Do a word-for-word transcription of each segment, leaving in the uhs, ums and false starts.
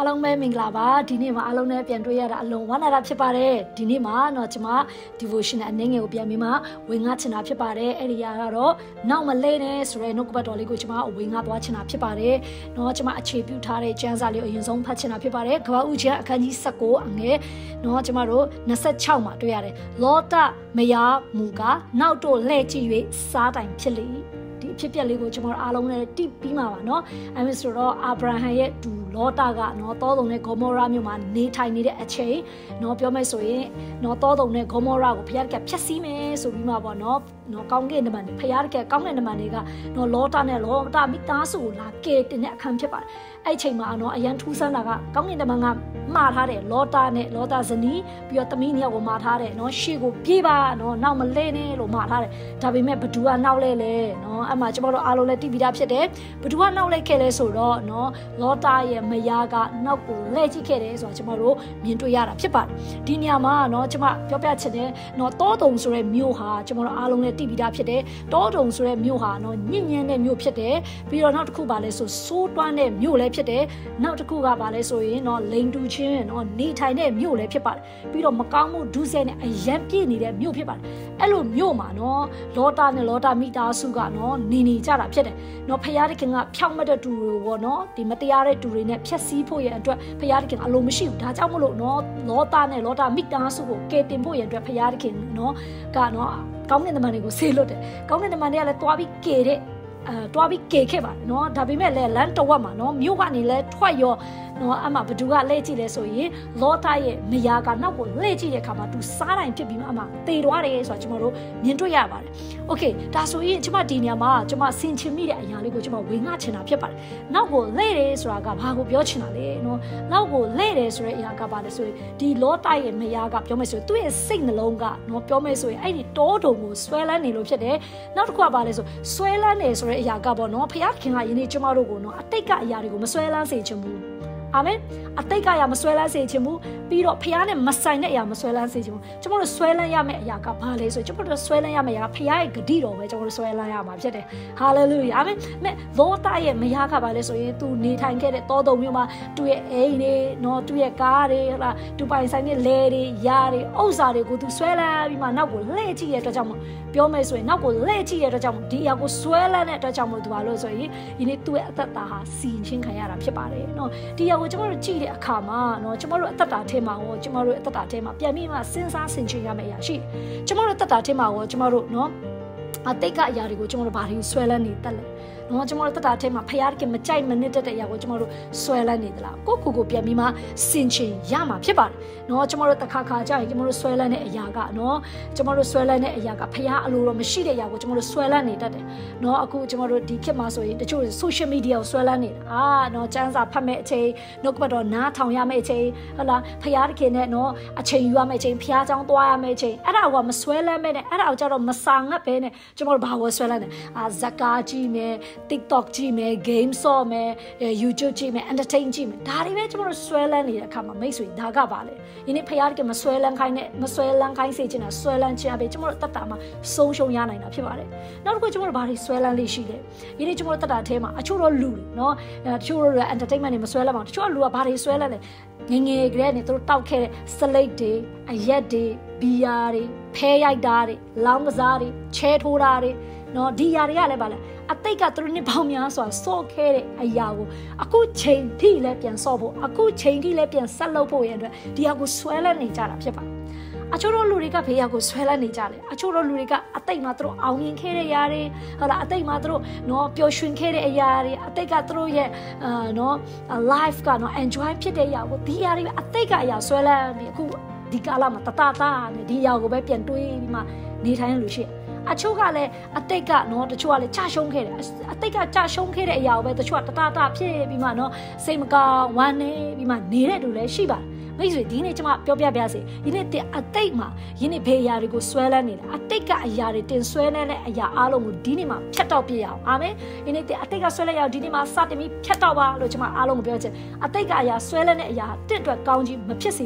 အားလုံးပဲမင်္ဂလာပါဒီနေ့မှာအားလုံးနဲ့ပြန်တွေ့ရတာအလုံးဝမ်းသာတာဖြစ်ပါတယ်ဒီနေ့မှာတော့ကျွန်မ devotion အနေငယ်ကိုပြန်ပြီးမှဝင်ငါချင်တာဖြစ်ပါတယ်အဲ့ဒီကတော့နောက်မလဲနဲ့ဆိုရဲနှုတ်ကပတ်တော်လေးကိုကျွန်မဝင်ငါသွားချင်တာဖြစ်ပါတယ်เนาะကျွန်မအခြေပြုထားတဲ့ကျမ်းစာလေးကိုအရင်ဆုံးဖတ်ချင်တာဖြစ်ပါတယ်ကပ္ပဦးကျမ်းအခန်းကြီး၁၉အငယ်เนาะကျွန်မတို့၂၆မှာတွေ့ရတယ်လောတမယားမူကနောက်တို့လှဲ့ကြည့်၍စားတိုင်ဖြစ်လေဒီအဖြစ်ပြက်လေးကိုကျွန်တော်အားလုံးနဲ့တိပြီးမှာပါเนาะအဲဒါဆိုတော့အာဗြဟံရဲ့ဒူလောတာကเนาะတောတုံနဲ့ဂေါမောရာမြို့မှာနေထိုင်နေတဲ့အချိန်เนาะပြောမယ်ဆိုရင်เนาะတောတုံနဲ့ဂေါမောရာကိုဖျက်ဖျက်ဆီးမယ်ဆိုပြီးမှပေါ့เนาะเนาะကောင်းကင်နမန်ဖျားကကောင်းကင်နမန်တွေကเนาะလောတာနဲ့လောတာမိသားစုကိုလာကဲတင်တဲ့အခန်းဖြစ်ပါတယ်အဲ့ချိန်မှာเนาะအရန်ထူးဆန်းတာကကောင်းကင်နမန်ကမှားထားတယ်လောတာနဲ့လောတာဇနီးပြီးတော့သမီးနှစ်ယောက်ကိုမှားထားတယ်เนาะရှေ့ကိုပြေးပါเนาะနောက်မလဲနဲ့လို့မှားထားတယ်ဒါပေမဲ့ဘသူကနောက်လဲလဲเนาะအဲ့မှာကျွန်တော်တို့အားလုံးလည်းတိပိတာဖြစ်တယ်ဘသူကနောက်လဲခဲ့လဲဆိုတော့เนาะလောတာရဲ့မယားကနောက်ကိုလှည့်ကြည့်ခဲ့တယ်ဆိုတော့ကျွန်တော်တို့မြင်တွေ့ရတာဖြစ်ပါတယ်ဒီနေရာမှာเนาะကျွန်မပြောပြချင်တယ်เนาะတောတုံဆိုတဲ့မြို့ဟာကျွန်တော်တို့အားလုံးလည်းတိပိတာဖြစ်တယ်တောတုံဆိုတဲ့မြို့ဟာเนาะညဉ့်ညမ်းတဲ့မြို့ဖြစ်တယ်ပြီးတော့နောက်တစ်ခုပါလဲဆိုစိုးတွန်းတဲ့မြို့လည်းဖြစ်တယ်နောက်တစ်ခုကပါလဲဆိုရင်เนาะလိန်တူချင်းเนาะနေထိုင်တဲ့မြို့လည်းဖြစ်ပါတယ်ပြီးတော့မကောင်းမှုဒုစရိုက်နဲ့အယံပြည့်နေတဲ့မြို့ဖြစ်ပါတယ်အဲ့လိုမြို့မှာเนาะလောတာနဲ့လောတာမိသားစုကเนาะနေနေကြတာဖြစ်တယ်เนาะဖယားတခင်ကဖြောင့်မတ်တဲ့တူတွေပေါ့เนาะဒီမတရားတဲ့တူတွေနဲ့ဖျက်ဆီးဖို့ရအတွက်ဖယားတခင်အလိုမရှိဘူးဒါကြောင့်မလို့เนาะလောတာနဲ့လောတာမိသားစုကိုကယ်တင်ဖို့ရအတွက်ဖယားတခင်เนาะကเนาะကောင်းကင်တမန်တွေကိုဆေးလွတ်တယ်ကောင်းကင်တမန်တွေကလည်းတွားပြီးကယ်တဲ့အဲတွားပြီးကယ်ခဲ့ပါတယ်เนาะဒါပေမဲ့လည်းလမ်းတော်ဝတ်မှာเนาะမြို့ကနေလည်းထွက်ရောနော်အမဘသူကလှည့်ကြည့်လဲဆိုရင်လောတာရဲ့မယားကနောက်ကိုလှည့်ကြည့်တဲ့အခါမှာသူစားတိုင်းဖြစ်ပြီးမှအမတေသွားတယ်ဆိုတာကျွန်တော်တို့မြင်တွေ့ရပါတယ်။ Okay ဒါဆိုရင်ကျွန်မဒီနေရာမှာကျွန်မဆင်ချင်မိတဲ့အရာလေးကိုကျွန်မဝင်ငှချင်တာဖြစ်ပါတယ်။နောက်ကိုလှည့်တယ်ဆိုတာကဘာကိုပြောချင်တာလဲနော်။နောက်ကိုလှည့်တယ်ဆိုတဲ့အရာကဘာလဲဆိုရင်ဒီလောတာရဲ့မယားကပြောမယ်ဆိုရင်သူ့ရဲ့စိတ်နှလုံးကနော်ပြောမယ်ဆိုရင်အဲ့ဒီတောတုံကိုဆွဲလန်းနေလို့ဖြစ်တယ်။နောက်တစ်ခုကဘာလဲဆိုဆွဲလန်းနေဆိုတဲ့အရာကပေါ့နော်ဖခင်ကယနေ့ကျွန်မတို့ကိုနော်အတိတ်ကအရာတွေကိုမဆွဲလန်းစေချင်ဘူးအာမင်အတိတ်ကရမဆွဲလန်းစေချင်ဘူးပြီးတော့ဖခင်နဲ့မဆိုင်တဲ့အရာမဆွဲလန်းစေချင်ဘူးကျွန်တော်တို့ဆွဲလန်းရမယ့်အရာကဘာလဲဆိုကျွန်တော်တို့ဆွဲလန်းရမယ့်အရာဖခင်ရဲ့ဂတိတော်ပဲကျွန်တော်တို့ဆွဲလန်းရမှာဖြစ်တယ်ဟာလေလုယာအာမင်မဲ့လောတာရဲ့မယားကဘာလဲဆိုရင်သူနေထိုင်ခဲ့တဲ့တောတုံမျိုးမှာသူ့ရဲ့အိမ်တွေနော်သူ့ရဲ့ကားတွေဟလာသူပိုင်ဆိုင်တဲ့လဲတွေယားတွေဥစ္စာတွေကိုသူဆွဲလန်းပြီးမှနောက်ကိုလှည့်ကြည့်ရတဲ့အတွက်ကြောင့်ပြောမယ်ဆိုရင်နောက်ကိုလှည့်ကြည့်ရတဲ့အတွက်ကြောင့်ဒီအရာကိုဆွဲလန်းတဲ့အတွက်ကြောင့်မို့သူဘာလို့ဆိုရင်ဒီနေ့သူ့ရဲ့အသက်တာဟာစီရင်ချင်းခံရတာဖြစ်ပါတယ်နော်ဒီအရာကိုကျွန်တော်တို့ကြည့်တဲ့အခါမှာเนาะကျမတို့အသက်တာထဲမှာဟောကျမတို့အသက်တာထဲမှာပြန်ပြီးမှစဉ်းစားဆင်ခြင်ရမယ့်အရာရှိကျမတို့အသက်တာထဲမှာဟောကျမတို့เนาะအတိတ်ကအရာတွေကိုကျမတို့ဘာတွေကိုဆွဲလန်းနေတတ်လဲเนาะကျမတို့တက်တာထဲမှာဖယားတကမကြိုက်မနစ်တတ်တဲ့အရာကိုကျမတို့ဆွဲလန်းနေသလားကိုကိုကိုပြန်ပြီးမှစင်ချင်ရမှာဖြစ်ပါတယ်เนาะကျမတို့တခါခါကြာရင်ကျမတို့ဆွဲလန်းတဲ့အရာကเนาะကျမတို့ဆွဲလန်းတဲ့အရာကဖယားအလိုတော်မရှိတဲ့အရာကိုကျမတို့ဆွဲလန်းနေတတ်တယ်เนาะအခုကျမတို့ဒီခေတ်မှာဆိုရင်တချို့ social media ကိုဆွဲလန်းနေတာအာเนาะစမ်းစာဖတ်မဲ့အချိန်နှုတ်ကပတ်တော်နားထောင်ရမယ့်အချိန်ဟုတ်လားဖယားတခင်နဲ့เนาะအချိန်ယူရမယ့်အချိန်ဖယားเจ้าသွားရမယ့်အချိန်အဲ့ဒါကမဆွဲလန်းမဲ့နဲ့အဲ့ဒါကိုကြတော့မစာငတ်ပဲနဲ့ကျမတို့ဘာကိုဆွဲလန်းနေအာဇကာကြည့်မယ် TikTok ကြည့်မယ် game ဆော့မယ် YouTube ကြည့်မယ် entertain ကြည့်မယ်ဒါတွေပဲကျွန်တော်တို့ဆွဲလန်းနေတဲ့အခါမှာမိတ်ဆွေဒါကပါလေယနေ့ဖယားကမဆွဲလန်းခိုင်းနဲ့မဆွဲလန်းခိုင်းစေချင်တာဆွဲလန်းချင်အပဲကျွန်တော်တို့တတ်တာမှာဆုံးရှုံးရနိုင်တာဖြစ်ပါတယ်နောက်တစ်ခုကျွန်တော်တို့ဘာတွေဆွဲလန်းလေးရှိလဲယနေ့ကျွန်တော်တို့တတ်တာအဲမှာအချို့တော့လူတွေနော်တချို့တော့ entertainment တွေမဆွဲလန်းပါဘူးတချို့ကလူကဘာတွေဆွဲလန်းလဲငငယ်ကလေးနဲ့သူတို့တောက်ခဲ့တဲ့ slate တွေအရက်တွေဘီယာတွေဖဲရိုက်တာတွေလောင်းကစားတွေချဲထိုးတာတွေနော်ဒီຢာတွေကလည်းပါလဲအတိတ်ကသူတို့နှစ်ပေါင်းများစွာစော့ခဲ့တဲ့အရာကိုအခုချိန်ထိလည်းပြန်စော့ဖို့အခုချိန်ထိလည်းပြန်ဆက်လုပ်ဖို့ရတဲ့ဒီဟာကိုဆွဲလန်းနေကြတာဖြစ်ပါတယ်အချို့တို့လူတွေကဘေးရကိုဆွဲလန်းနေကြတယ်အချို့တို့လူတွေကအတိတ်မှာသူတို့အောင်မြင်ခဲ့တဲ့အရာတွေဟုတ်လားအတိတ်မှာသူတို့နော်ပျော်ရွှင်ခဲ့တဲ့အရာတွေအတိတ်ကသူတို့ရဲ့အာနော် life ကနော် enjoy ဖြစ်တဲ့အရာကိုဒီအရာတွေအတိတ်ကအရာဆွဲလန်းပြီးအခုဒီကာလမှာတတတာနဲ့ဒီအရာကိုပဲပြန်တွေးပြီးမှနေထိုင်ရလို့ရှိတယ်အချို့ကလည်းအတိတ်ကနော်တချို့ကလည်းကြာရှုံးခဲ့တယ်အတိတ်ကကြာရှုံးခဲ့တဲ့အရာကိုပဲတချို့ကတတတာဖြစ်ပြီးမှနော်စိတ်မကောင်းဝမ်းနေပြီးမှနေတဲ့သူလည်းရှိပါတယ်မိတ်ဆွေဒီနေ့ကျွန်မပြောပြပြစေဒီနေ့တင်အတိတ်မှာယနေ့ဘေးအရာတွေကိုဆွဲလန်းနေတာအတိတ်ကအရာတွေတင်ဆွဲလန်းတဲ့အရာအားလုံးကိုဒီနေ့မှာဖြတ်တောက်ပြရအောင်အာမင်ဒီနေ့တင်အတိတ်ကဆွဲလန်းရအောင်ဒီနေ့မှာစတင်ပြီးဖြတ်တောက်ပါလို့ကျွန်မအားလုံးကိုပြောချင်အတိတ်ကအရာဆွဲလန်းတဲ့အရာတင့်အတွက်ကောင်းကြီးမဖြစ်စေပါဘူး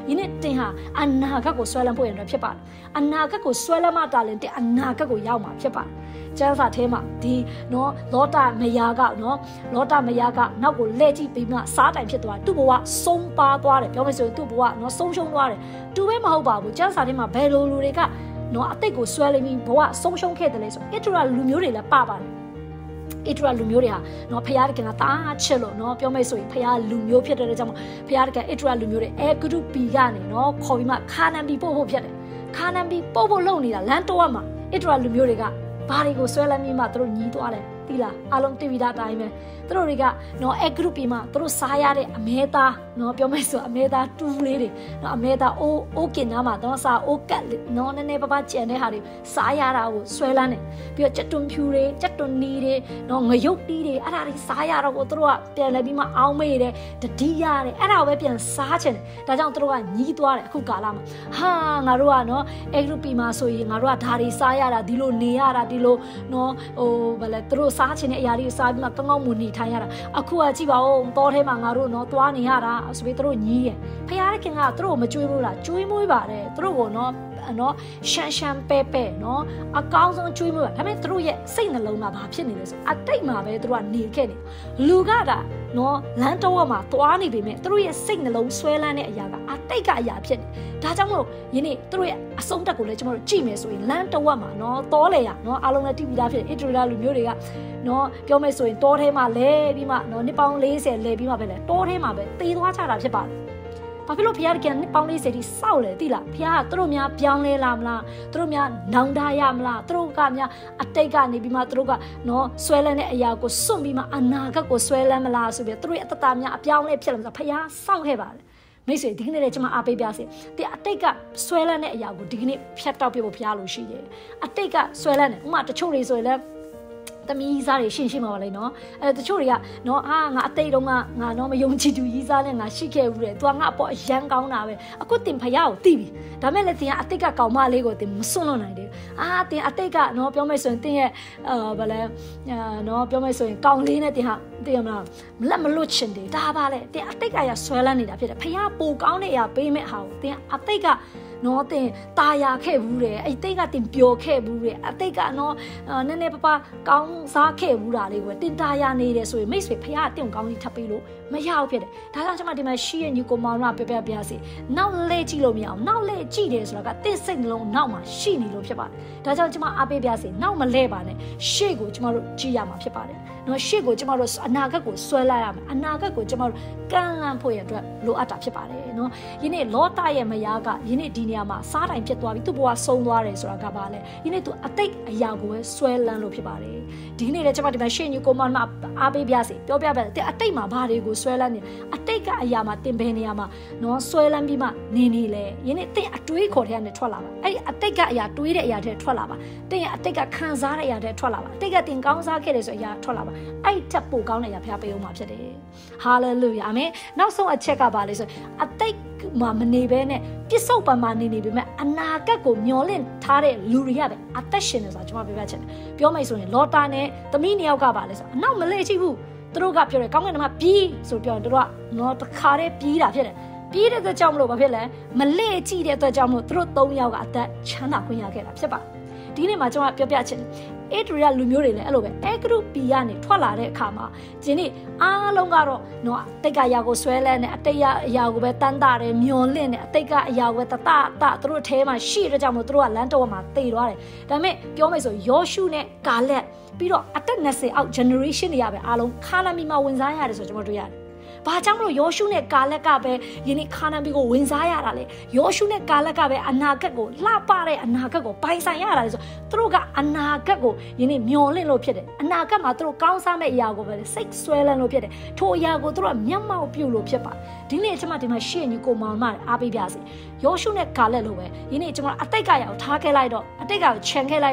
ယနေ့တင်ဟာအနာဂတ်ကိုဆွဲလန်းဖို့ရတဲ့ဖြစ်ပါတယ်အနာဂတ်ကိုဆွဲလန်းမှတာလင်တင်အနာဂတ်ကိုရောက်မှာဖြစ်ပါတယ်ကျမ်းစာထဲမှာဒီနော်လောတမယားကနော်လောတမယားကနောက်ကိုလှည့်ကြည့်ပြီးမှစားတိုင်ဖြစ်သွားသူ့ဘဝဆုံးပါသွားတယ်ပြောမယ်ဆိုရင်သူ့ဘဝနော်ဆုံးရှုံးသွားတယ်တူပဲမဟုတ်ပါဘူးကျမ်းစာထဲမှာဘယ်လိုလူတွေကနော်အတိတ်ကိုဆွဲလိမ့်ပြီးဘဝဆုံးရှုံးခဲ့တယ်လေဆိုဣတရာလူမျိုးတွေလည်းပပါတယ်ဣတရာလူမျိုးတွေဟာနော်ဖျားတခင်ကတားချစ်လို့နော်ပြောမယ်ဆိုရင်ဖျားလူမျိုးဖြစ်တဲ့ကြောင့်ဖျားတခင်ဣတရာလူမျိုးတွေအဲဂရုပီကနေနော်ခေါ်ပြီးမှခါနန်ပီပို့ဖို့ဖြစ်တယ်ခါနန်ပီပို့ဖို့လုပ်နေတာလမ်းတော့မှာဣတရာလူမျိုးတွေကဘာတွေကိုဆွဲလန်းပြီးမှသူတို့ညီးသွားတယ်ဒီလားအလုံးတီဗီတာတိုင်းပဲသူတို့တွေကနော်အဲဂရုပီမှာသူတို့စားရတဲ့အမဲသားနော်ပြောမယ်ဆိုအမဲသားတူးလေးတွေနော်အမဲသားအိုးအိုးကင်သားမှာတော့စားအိုးကတ်နော်နည်းနည်းပါးပါးကြံတဲ့ဟာတွေစားရတာကိုဆွဲလန်းတယ်ပြီးတော့ကြက်တွန်ဖြူတွေကြက်တွန်နီတွေနော်ငရုတ်တီးတွေအဲ့ဒါတွေစားရတော့ကိုသူတို့ကပြန်လဲပြီးမှအောင်းမေးတယ်တတိရတယ်အဲ့ဒါကိုပဲပြန်စားချင်တယ်ဒါကြောင့်သူတို့ကညီးသွားတယ်အခုကာလမှာဟာငါတို့ကနော်အဲဂရုပီမှာဆိုရင်ငါတို့ကဓာရီစားရတာဒီလိုနေရတာဒီလိုနော်ဟိုဗလဲသူတို့စားချင်တဲ့အရာတွေစားပြီးမှကောင်းကောင်းမွန်နေထိုင်ရတာအခုကကြည့်ပါဦးတောထဲမှာငါတို့နော်သွားနေရတာဆိုပြီးသူတို့ညီးတယ်ဖခင်တခင်ကသူတို့မကြွေးဘူးလားကြွေးမွေးပါတယ်သူတို့ကိုနော်နော်ရှန်ရှန်ပဲပဲနော်အကောင်းဆုံးကြွေးမွေးပါဒါပေမဲ့သူတို့ရဲ့စိတ်နှလုံးမှာဘာဖြစ်နေလဲဆိုအတိတ်မှာပဲသူတို့ကနေခဲ့တယ်လူကတာနော်လမ်းတော့မှာသွားနေပေမဲ့သူတို့ရဲ့စိတ်နှလုံးဆွဲလန်းတဲ့အရာကအတိတ်ကအရာဖြစ်တယ်ဒါကြောင့်မို့ယနေ့သူတို့ရဲ့အဆုံးတက်ကိုလည်းကျွန်တော်တို့ကြည့်မယ်ဆိုရင်လမ်းတော့မှာနော်တောလေရနော်အားလုံးလည်းတိပီတာဖြစ်တယ်ဣတရီလူမျိုးတွေကနော်ပြောမယ်ဆိုရင်တောထဲမှာလဲပြီးမှနော်နှစ်ပေါင်း၄၀လဲပြီးမှပဲလဲတောထဲမှာပဲတေးသွားကြတာဖြစ်ပါတယ်ဘာဖြစ်လို့ဖခင်ကနှစ်ပေါင်း၄၀တိစောက်လဲသိလားဖခင်ကသူတို့များပြောင်းလဲလာမလားသူတို့များနောင်တရမလားသူတို့ကများအတိတ်ကနေပြီးမှသူတို့ကနော်ဆွဲလန်းတဲ့အရာကိုစွန့်ပြီးမှအနာဂတ်ကိုဆွဲလန်းမလားဆိုပြီးသူတို့ရဲ့အတ္တများအပြောင်းလဲဖြစ်လာမှာဖခင်စောက်ခဲ့ပါတယ်မိတ်ဆွေဒီကနေ့လည်းကျွန်မအားပေးပြစေဒီအတိတ်ကဆွဲလန်းတဲ့အရာကိုဒီကနေ့ဖြတ်တောက်ပြဖို့ဖခင်လိုရှိတယ်အတိတ်ကဆွဲလန်းတယ်ဥမာတချို့တွေဆိုရင်လည်းသမီးကြီးစားတွေရှင်းရှင်းပါပါလေနော်အဲတချို့တွေကနော်အာငါအတိတ်တုန်းကငါတော့မယုံကြည်သူကြီးစားနဲ့ငါရှိခဲ့ဘူးတဲ့သူကငါအပေါ်အရန်ကောင်းတာပဲအခုတင်ဖယားကိုသိပြီဒါမဲ့လည်းတင်ကအတိတ်ကကောင်မလေးကိုတင်မစွန့်လွတ်နိုင်တယ်အာတင်အတိတ်ကနော်ပြောမယ်ဆိုရင်တင်ရဲ့အာဗလဲအာနော်ပြောမယ်ဆိုရင်ကောင်လေးနဲ့တင်ဟာတင်ရမလားမလက်မလွတ်ချင်တယ်ဒါပါလေတင်အတိတ်ကရဆွဲလန်းနေတာဖြစ်တယ်ဖယားပိုကောင်းတဲ့အရာပေးမဲ့ဟာကိုတင်အတိတ်ကနော်တင်ตาရခဲ့ဘူးတယ်အဲ့တိတ်ကတင်ပျော်ခဲ့ဘူးတယ်အတိတ်ကနော်နည်းနည်းပပကောင်းစားခဲ့ဘူးတာလေးကိုတင်ตาရနေတယ်ဆိုရင်မိတ်ဆွေဖခင်တင့်ကောင်းကြီးထပ်ပေးလို့မရဘူးဖြစ်တယ်ဒါကြောင့်ကျွန်မဒီမှာရှိရဲ့ညီကိုမောင်တို့ကပြပြပြစီနောက်လဲကြည့်လို့မရအောင်နောက်လဲကြည့်တယ်ဆိုတာကတင့်စိတ်နှလုံးနောက်မှာရှိနေလို့ဖြစ်ပါတယ်ဒါကြောင့်ကျွန်မအားပေးပြစီနောက်မလဲပါနဲ့ရှေ့ကိုကျွန်တော်တို့ကြည့်ရမှာဖြစ်ပါတယ်နော်ရှေ့ကိုကျွန်တော်တို့အနာဂတ်ကိုဆွဲလိုက်ရမယ်အနာဂတ်ကိုကျွန်တော်တို့ကန့်လန့်ဖို့ရအတွက်လိုအပ်တာဖြစ်ပါတယ်နော်ယနေ့လောတရဲ့မယားကယနေ့ဒီနေရာမှာစားတိုင်ဖြစ်သွားပြီသူ့ဘဝဆုံးသွားတယ်ဆိုတာကဘာလဲယနေ့သူအတိတ်အရာကိုပဲဆွဲလန်းလို့ဖြစ်ပါတယ်ဒီနေ့လည်းကျွန်မဒီမှာရှေ့ညီကိုမမအားပေးပြစီပြောပြပါတဲ့အတိတ်မှာဘာတွေကိုဆွဲလန်းနေအတိတ်ကအရာမှာတင်ပယ်နေရမှာနော်ဆွဲလန်းပြီးမှနေနေလေယနေ့တင့်အတွေးခေါ်တဲ့ကနေထွက်လာပါအဲ့ဒီအတိတ်ကအရာတွေးတဲ့အရာတွေထွက်လာပါတင့်ရဲ့အတိတ်ကခံစားတဲ့အရာတွေထွက်လာပါအတိတ်ကတင်ကောင်းစားခဲ့တယ်ဆိုအရာထွက်လာပါအဲ့ထက်ပိုကောင်းတဲ့အရာဖျားပေးအောင်မှာဖြစ်တယ်ဟာလေလုယာအာမင်နောက်ဆုံးအချက်ကပါလေဆိုအတိတ်မှာမနေဘဲနဲ့ပြစ္ဆုတ်ပံမှာနေနေပေမဲ့အနာဂတ်ကိုမျှော်လင့်ထားတဲ့လူတွေရပဲအသက်ရှင်နေဆိုတာကျွန်မပြောပြချင်တယ်ပြောမယ်ဆိုရင်လောတာနဲ့သမီးနှစ်ယောက်ကပါလေဆိုအနောက်မလဲချိဘူးသူတို့ကပြောတယ်ကောင်းကင်မှာပြီးဆိုပြောရင်တို့ကနော်တခါတည်းပြီးတာဖြစ်တယ်ပြီးတဲ့အတွက်ကြောင့်မလို့ဘာဖြစ်လဲမလဲကြည့်တဲ့အတွက်ကြောင့်မလို့သူတို့သုံးယောက်ကအသက်ချမ်းသာခွင့်ရခဲ့တာဖြစ်ပါဒီနေ့မှာကျွန်မပြောပြချင်တယ် အဲ့ဒီလူမျိုးတွေလည်းအဲ့လိုပဲအဲ့ဂရုပီကနေထွက်လာတဲ့အခါမှာဒီနေ့အားလုံးကတော့နော်အတိတ်ကအရာကိုဆွဲလဲနေအတိတ်အရာကိုပဲတန်းတာတယ်မျောလင့်နေအတိတ်ကအရာကိုပဲတတတသူတို့အဲမှာရှိတဲ့ကြောင့်မို့သူတို့ကလမ်းတော်မှာတည်သွားတယ်ဒါပေမဲ့ပြောမယ်ဆိုယောရှုနဲ့ကာလက်ပြီးတော့အသက်နှစ်ဆယ်အောက် generation တွေရပဲအားလုံးခါနာမီမှာဝင်စားရတယ်ဆိုကျွန်တော်တို့ရတယ်ဘာကြောင့်မလို့ယောရှုနဲ့ကာလက်ကပဲယနေ့ခါနာမီကိုဝင်စားရတာလေယောရှုနဲ့ကာလက်ကပဲအနာဂတ်ကိုလှပတဲ့အနာဂတ်ကိုပိုင်ဆိုင်ရတာလေဆိုသူတို့ကအနာဂတ်ကိုယနေ့မျောလင့်လို့ဖြစ်တယ်အနာဂတ်မှာသူတို့ကောင်းစားမဲ့အရာကိုပဲစိတ်ဆွဲလန်းလို့ဖြစ်တယ်ထိုအရာကိုသူတို့ကမျက်မှောက်ပြုလို့ဖြစ်ပါဒီနေ့ကျွန်မဒီမှာရှေ့ညီကိုမောင်မအားပေးပြစေယောရှုနဲ့ကာလက်လိုပဲယနေ့ကျွန်မအတိတ်ကရအောင်ထားခဲ့လိုက်တော့အတိတ်ကကိုခြံခဲ့လိုက်တော့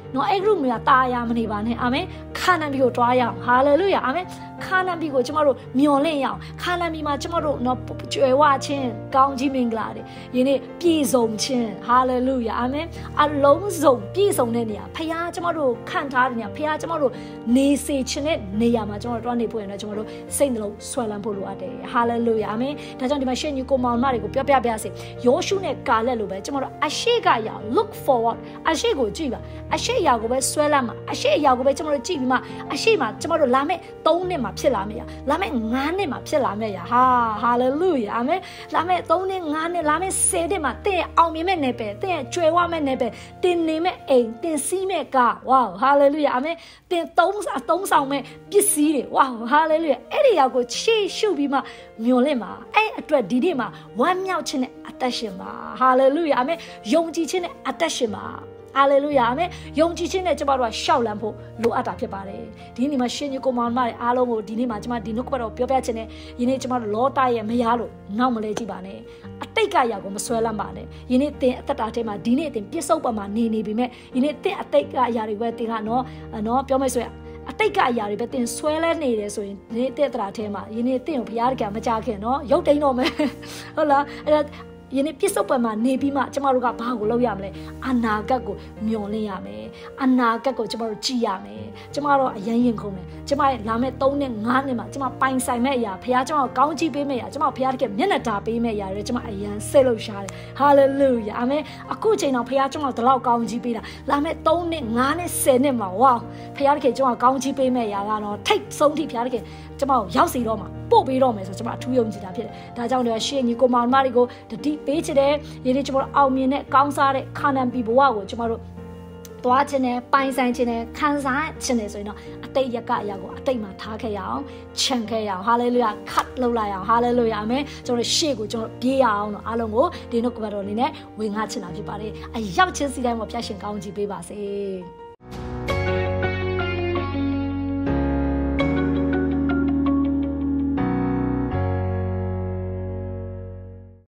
နော်အဲ့ group တွေကတာယာမနေပါနဲ့အာမင်ခါနန်ပြည်ကိုတွားရအောင်ဟာလေလုယာအာမင်ခါနန်ပြည်ကိုကျမတို့မျှော်လင့်ရအောင်ခါနန်ပြည်မှာကျမတို့နော်ကျွယ်ဝခြင်းကောင်းကြီးမင်္ဂလာတွေယနေ့ပြည့်စုံခြင်းဟာလေလုယာအာမင်အလုံးစုံပြည့်စုံတဲ့နေရာဖခင်ကျမတို့ခံထားတဲ့နေရာဖခင်ကျမတို့နေစေခြင်းတဲ့နေရာမှာကျမတို့တွားနေဖို့ရတော့ကျမတို့စိတ်နှလုံးဆွဲလန်းဖို့လိုအပ်တယ်ဟာလေလုယာအာမင်ဒါကြောင့်ဒီမှာရှေ့ညီကိုမောင်မတွေကိုပြောပြပြစေယောရှုနဲ့ကာလက်လိုပဲကျမတို့အရှိကရအောင် look forward အရှိကိုကြည့်ပါအရှိအရာကိုပဲဆွဲလန်းမှာအရှိအရာကိုပဲကျမတို့ကြည့်ပြီးမှအရှိမှာကျမတို့လာမယ့်သုံးနှစ်မှာဖြစ်လာမယ့်လာမယ့်ငါးနှစ်မှာဖြစ်လာမယ့်ရာဟာဟာလေလုယာအာမင်လာမယ့်သုံးနှစ်ငါးနှစ်လာမယ့်ဆယ်နှစ်မှာတင့်ရဲ့အောင်မြင်မဲ့နယ်ပယ်တင့်ရဲ့ကျွယ်ဝမဲ့နယ်ပယ်တင်နေမဲ့အိမ်တင်စီးမဲ့ကားဝါဟာလေလုယာအာမင်တင်သုံးစားသုံးဆောင်မဲ့ပစ္စည်းတွေဝါဟာလေလုယာအဲ့ဒီရာကိုရှေ့ရှုပြီးမှမျော်လင့်ပါအဲ့အတွက်ဒီနေ့မှာဝမ်းမြောက်ခြင်းနဲ့အသက်ရှင်ပါဟာလေလုယာအာမင်ယုံကြည်ခြင်းနဲ့အသက်ရှင်ပါဟာလေလုယာအာမင်ယုံကြည်ခြင်းနဲ့ကျမတို့ကရှောက်လန်းဖို့လိုအပ်တာဖြစ်ပါတယ်ဒီနေ့မှာရှင်ကြီးကိုမောင်မတွေအားလုံးကိုဒီနေ့မှာကျမဒီနှုတ်ကပတ်တော်ပြောပြခြင်းနဲ့ယနေ့ကျမတို့လောတာရဲ့မရလို့နောက်မလဲကြည့်ပါနဲ့အတိတ်ကရာကိုမဆွဲလန်းပါနဲ့ယနေ့သင်အသက်တာထဲမှာဒီနေ့သင်ပြစ္ဆုတ်ပံမှာနေနေပြီမဲ့ယနေ့သင်အတိတ်ကအရာတွေပဲသင်ကနော်နော်ပြောမယ်ဆိုရင်အတိတ်ကအရာတွေပဲတင်ဆွဲလဲနေတယ်ဆိုရင်ဒီတဲ့တရာထဲမှာယနေ့တင့်ကိုဘုရားတကယ်မကြခင်နော်ရုပ်တိန်တော့မယ်ဟုတ်လားအဲ့ဒါယနေ့ပြစ္ဆုတ်ပံမှာနေပြီးမှကျမတို့ကဘာကိုလုပ်ရမလဲအနာဂတ်ကိုမျှော်လင့်ရမယ်အနာဂတ်ကိုကျမတို့ကြည့်ရမယ်ကျမတို့အရင်ရင်ခုန်တယ်ကျမရဲ့လာမယ့်သုံးနှစ်ငါးနှစ်မှာကျမပိုင်ဆိုင်မဲ့အရာဘုရားကျမကိုကောင်းချီးပေးမဲ့အရာကျမဘုရားတကယ်မျက်နှာတာပေးမဲ့အရာတွေကျမအရင်စိတ်လှုပ်ရှားတယ်ဟာလေလုယာအာမင်အခုချိန်တော့ဘုရားကျမကိုဒီလောက်ကောင်းချီးပေးတာလာမယ့်သုံးနှစ်ငါးနှစ်ဆယ်နှစ်မှာဝါဘုရားတကယ်ကျမကိုကောင်းချီးပေးမဲ့အရာကတော့ထိတ်ဆုံးထိဘုရားတကယ်ကျမကိုရောက်စီတော့မှာပို့ပေးတော့မယ်ဆိုကျမအထူးယုံကြည်တာဖြစ်တယ်ဒါကြောင့်လည်းရှေ့ညီကိုမောင်မတွေကိုတတိပေးချင်တယ်ဒီနေ့ကျမတို့အောင်မြင်တဲ့ကောင်းစားတဲ့ခါနန်ပြည်ဘဝကိုကျမတို့သွားခြင်းနဲ့ပိုင်ဆိုင်ခြင်းနဲ့ခံစားခြင်းနဲ့ဆိုရင်တော့အတိတ်ရကအရာကိုအတိတ်မှာထားခဲ့ရအောင်ခြံခဲ့ရအောင်ဟာလေလုယာခတ်လုပ်လိုက်အောင်ဟာလေလုယာအာမင်ကျွန်တော်ရှေ့ကိုကျွန်တော်ပြေးရအောင်တော့အားလုံးကိုဒီနှုတ်ကပတ်တော်လေးနဲ့ဝင်ငါချင်တာဖြစ်ပါတယ်အရောက်ချင်းစီတိုင်းမှာဖျက်ရှင်ကောင်းကြည့်ပေးပါစေ